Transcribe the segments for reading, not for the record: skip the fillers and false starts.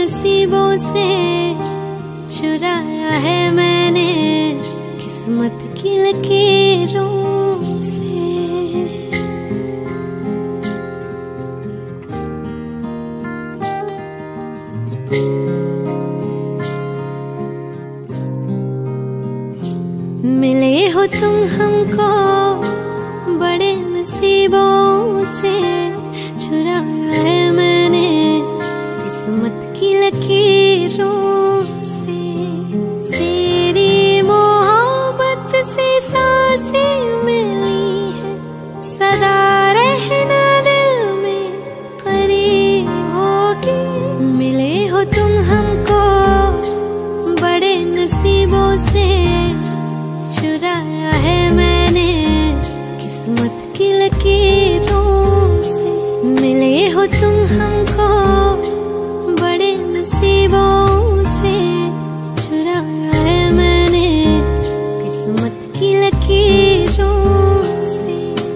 नसीबों से चुराया है मैंने किस्मत की लकीरों से। मिले हो तुम हमको बड़े नसीबों से, चुराया है मैंने किस्मत की लकीरों से। तेरी मोहब्बत से सांसें मिली है, सदा रहना दिल में करीब होगी। मिले हो तुम हमको बड़े नसीबों से, चुराया है मैंने किस्मत की लकीरों से। मिले हो तुम हमको बड़े नसीबों से, चुराया है मैंने किस्मत की लकीरों से।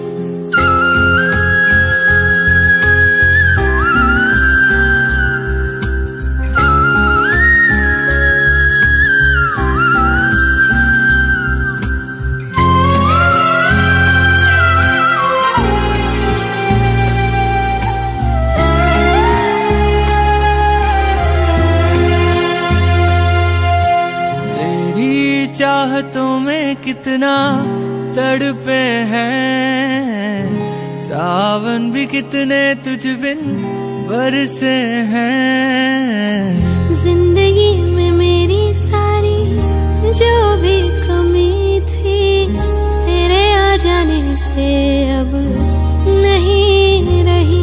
चाहतों में कितना तड़पे हैं, सावन भी कितने तुझ बिन बरसे हैं। जिंदगी में मेरी सारी जो भी कमी थी, तेरे आ जाने से अब नहीं रही।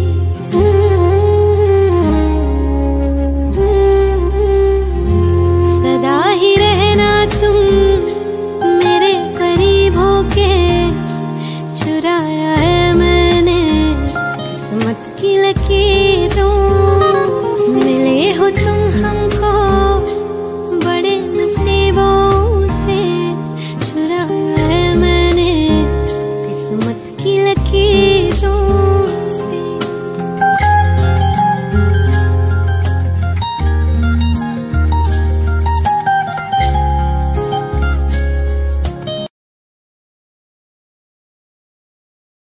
सदा ही रहना तुम मेरे करीब होके, चुराया है मैंने किस्मत की लकीर